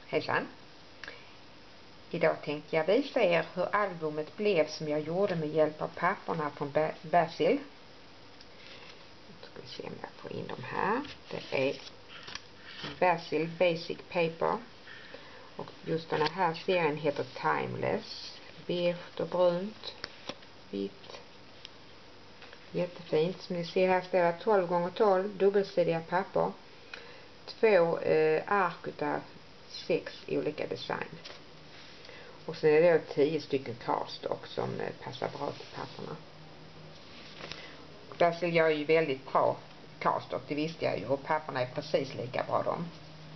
Hejsan! Idag tänkte jag visa er hur albumet blev som jag gjorde med hjälp av papperna från Basil. Nu ska vi se om jag får in dem här. Det är Basil Basic Paper. Och just den här serien heter Timeless. Beige och brunt. Vitt. Jättefint. Som ni ser här står det 12x12 dubbelsidiga papper. 2 ark utav 6 olika design. Och sen är det 10 stycken cardstock som passar bra till papperna. Basil gör ju väldigt bra cardstock, det visste jag ju. Och papperna är precis lika bra de.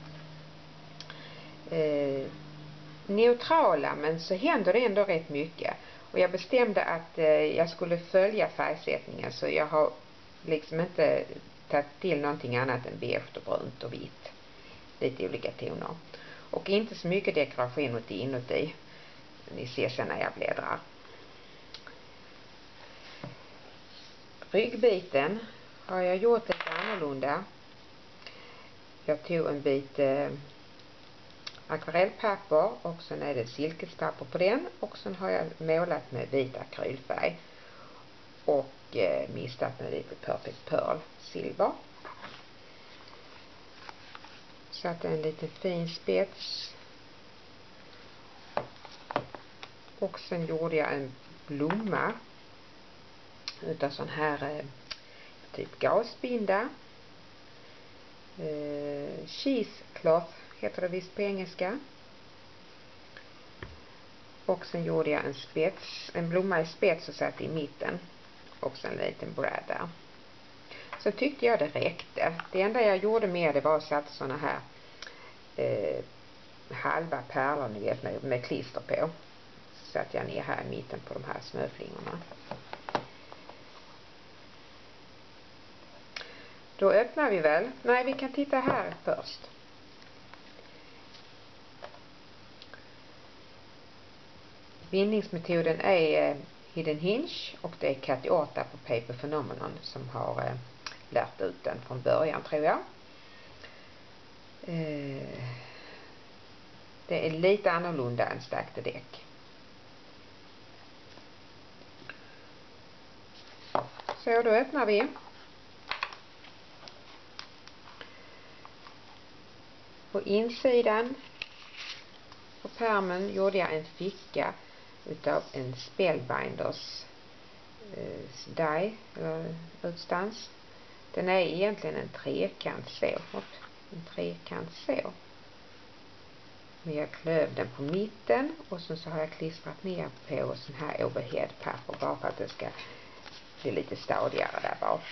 Neutrala, men så händer det ändå rätt mycket. Och jag bestämde att jag skulle följa färgsättningen, så jag har liksom inte tagit till någonting annat än beige och brunt och vitt. Lite olika toner. Och inte så mycket dekoration inuti. Ni ser sen när jag bläddrar. Ryggbiten har jag gjort lite annorlunda. Jag tog en bit akvarellpapper och sen är det silkespapper på den. Och sen har jag målat med vit akrylfärg. Och mistat med lite Perfect Pearl silver. Satte en liten fin spets. Och sen gjorde jag en blomma utav sån här typ gasbinda. Cheesecloth heter det visst på engelska. Och sen gjorde jag en spets, en blomma i spets och satt i mitten. Och sen en liten brad där. Så tyckte jag det räckte. Det enda jag gjorde med det var att sätta såna här halva pärlor, ni vet, med klister på. Satt jag ner här i mitten på de här snöflingorna. Då öppnar vi väl. Nej, vi kan titta här först. Bindningsmetoden är Hidden Hinge och det är Cathy Orta på Paper Phenomenon som har lärt ut den från början, tror jag. Det är lite annorlunda än Stack the Deck. Så då öppnar vi. På insidan på pärmen gjorde jag en ficka utav en Spellbinders die eller utstans. Den är egentligen en trekant så. En trekant så. Men jag klöv den på mitten och sen så har jag klistrat ner på sån här overhead-papper bara för att det ska bli lite stadigare där bak.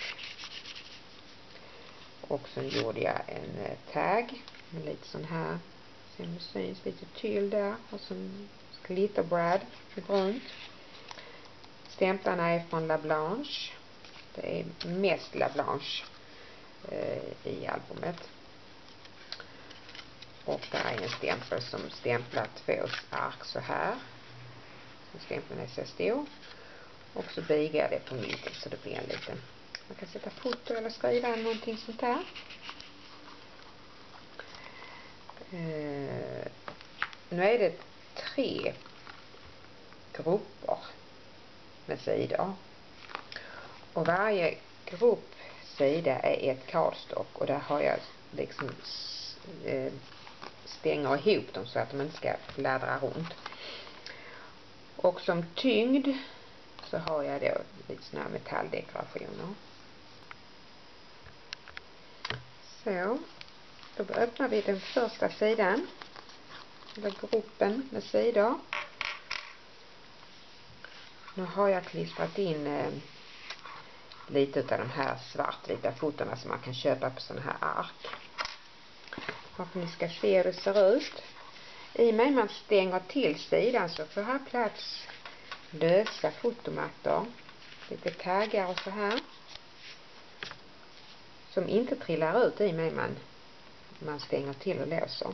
Och sen gjorde jag en tag med lite sån här, sen det syns lite tyll där och sen glitterbrad i brunt. Stämplarna är från La Blanche. Det är mest La Blanche i albumet. Och där är en stämpel som stämplar 2 ark så här. Så stämpeln är så stor. Och så bigar jag det på mitten så det blir en liten. Man kan sätta foto eller skriva någonting sånt här. Nu är det 3 grupper med sidor. Och varje gruppsida är ett cardstock. Och där har jag liksom stänger ihop dem så att de inte ska fladdra runt. Och som tyngd så har jag då lite såna här metalldekorationer. Så, då öppnar vi den första sidan. Eller gruppen med sidor. Nu har jag klistrat in lite av de här svartvita fotona som man kan köpa på såna här ark. För att ni ska se hur det ser ut. I och med man stänger till sidan så får här plats lösa fotomattor. Lite taggar och så här. Som inte trillar ut i och med man stänger till och låser.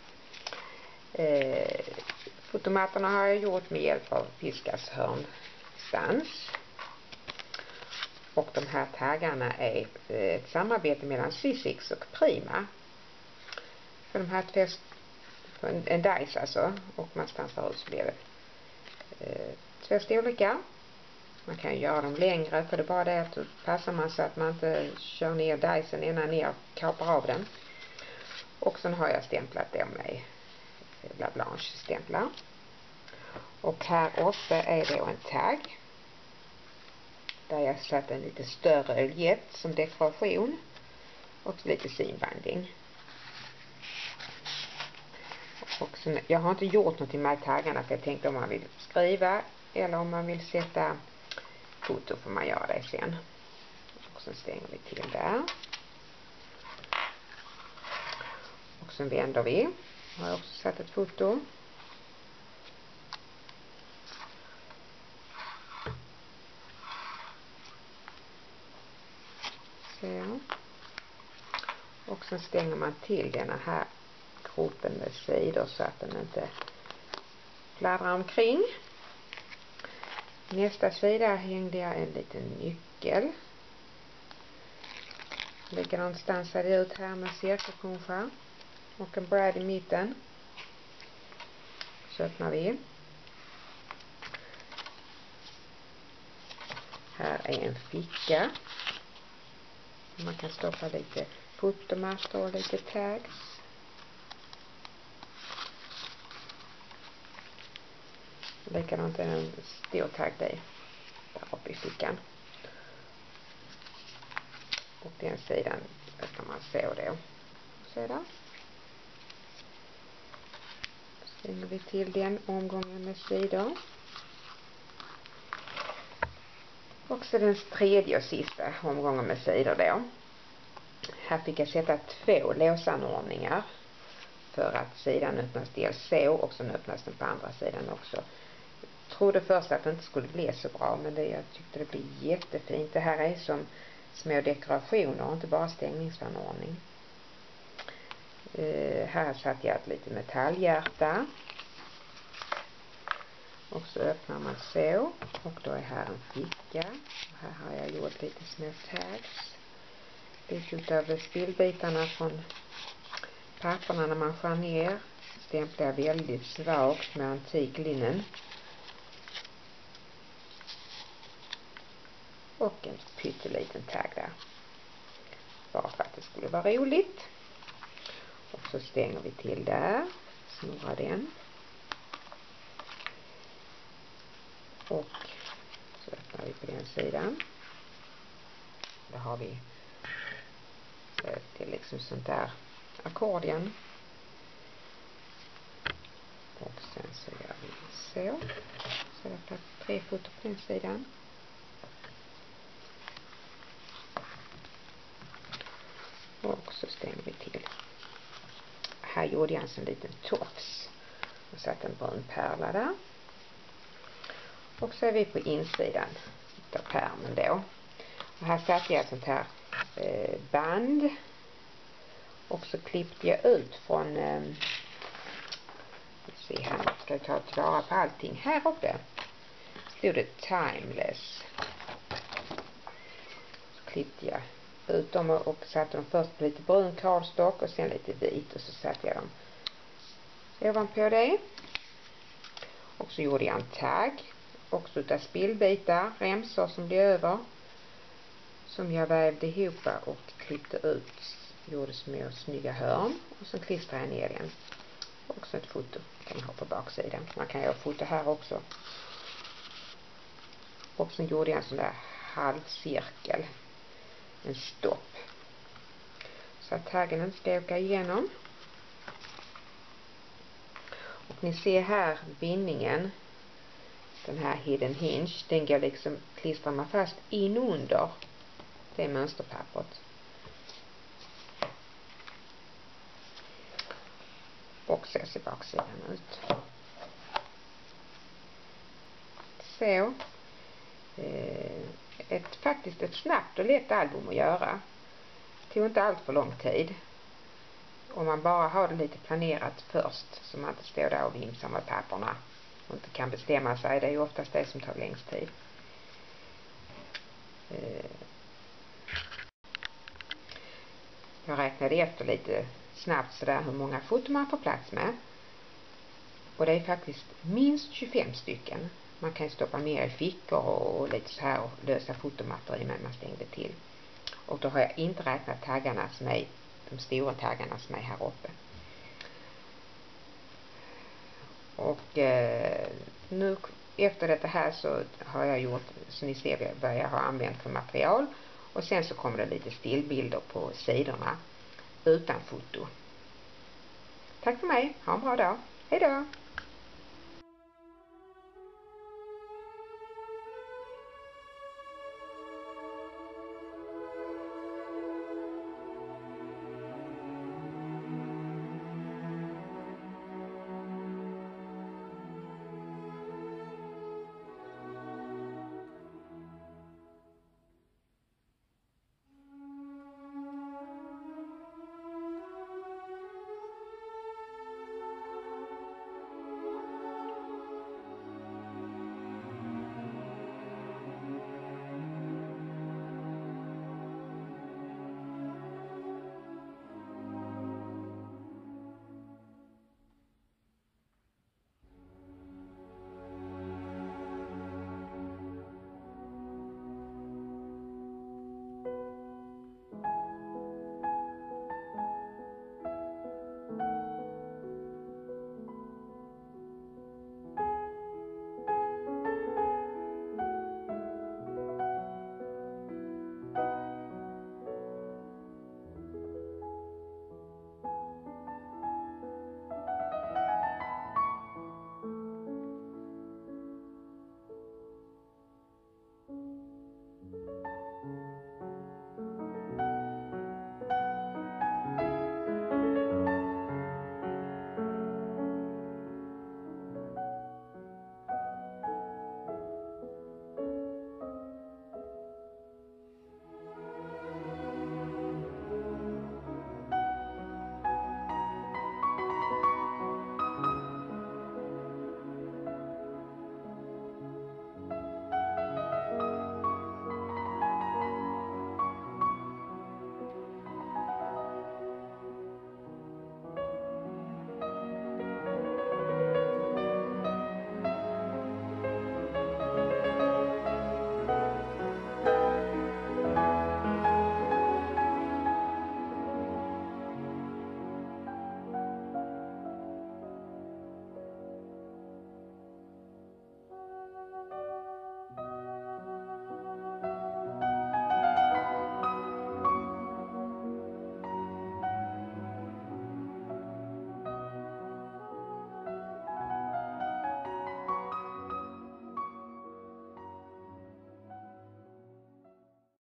Fotomattorna har jag gjort med hjälp av Piskas hörnstans. Och de här taggarna är ett samarbete mellan Sizzix och Prima. För de här en dice alltså, och man stansar ut så blir det 2 storlekar. Man kan ju göra dem längre, för det är bara det att då passar man så att man inte kör ner dicen ena ner och kapar av den. Och sen har jag stämplat dem med La Blanche stämplar. Och här uppe är då en tagg där jag satt en lite större öljett som dekoration och lite synbinding. Och sen, jag har inte gjort något med taggarna, för jag tänkte om man vill skriva eller om man vill sätta foto får man göra det sen. Och sen stänger vi till där. Och sen vänder vi. Jag har också satt ett foto. Så. Och sen stänger man till denna här gropen med sidor så att den inte fladdrar omkring. Nästa sida hängde jag en liten nyckel. Likadant stansade jag ut här med cirkelpunschar och en brad i mitten. Så öppnar vi. Här är en ficka. Man kan stoppa lite fotomaster och lite tags. Likadant är en stor tagg där uppe i fickan. Och den sidan öppnar man så då. Så där. Stänger vi till den omgången med sidor. Och så den tredje och sista omgången med sidor då. Här fick jag sätta 2 låsanordningar för att sidan öppnas dels så och sen öppnas den på andra sidan också. Jag trodde först att det inte skulle bli så bra, men jag tyckte det blir jättefint. Det här är som små dekorationer och inte bara stängningsanordning. Här satte jag ett litet metallhjärta. Och så öppnar man så. Och då är här en ficka. Och här har jag gjort lite små tags. Lite utav spillbitarna från papperna när man skär ner. Stämplar jag väldigt svagt med antiklinnen. Och en pytteliten tagg där. Bara för att det skulle vara roligt. Och så stänger vi till där. Snurrar den. Och så öppnar vi på den sidan. Då har vi det är liksom sånt där ackordion. Och sen så gör vi så. Så jag har 3 foto på den sidan. Och så stänger vi till. Här gjorde jag en sån liten tofs. Och satt en brun pärla där. Och så är vi på insidan av pärmen då. Och här satte jag sånt här band. Och så klippte jag ut från se här, ska jag ta tillvara på allting. Här uppe stod det timeless. Så klippte jag ut dem och satte dem först på lite brun cardstock och sen lite vit, och så satte jag dem ovanpå det. Och så gjorde jag en tagg också utav spillbitar, remsor som blev över, som jag vävde ihop och klippte ut, gjorde små snygga hörn, och så klistrade jag ner den. Och så ett foto kan man ha på baksidan. Man kan göra foto här också. Och så gjorde jag en sån där halvcirkel, en stopp, så att taggen inte ska åka igenom. Och ni ser här bindningen, den här hidden hinge, den går liksom, klistrar man fast in under det mönsterpappret. Och så ser baksidan ut. Så. Faktiskt ett snabbt och lätt album att göra. Det tog inte allt för lång tid. Om man bara har det lite planerat först, så man inte står där och vimsar med papperna och inte kan bestämma sig. Det är ju oftast det som tar längst tid. Jag räknade efter lite snabbt sådär hur många foton man får plats med. Och det är faktiskt minst 25 stycken. Man kan stoppa ner i fickor och lite så här och lösa fotomattor innan man stängde till. Och då har jag inte räknat taggarna som är, de stora taggarna som är här uppe. Och nu efter detta här så har jag gjort, så ni ser vad jag har använt för material. Och sen så kommer det lite stillbilder på sidorna utan foto. Tack för mig, ha en bra dag, hej då!